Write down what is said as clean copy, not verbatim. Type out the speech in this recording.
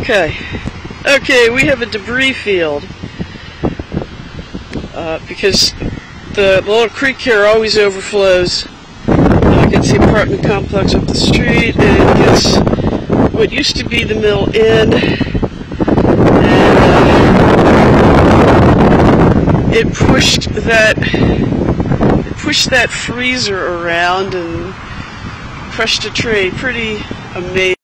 Okay, we have a debris field because the little creek here always overflows. Gets the apartment complex up the street and gets what used to be the mill in, and it pushed that freezer around and crushed a tree. Pretty amazing.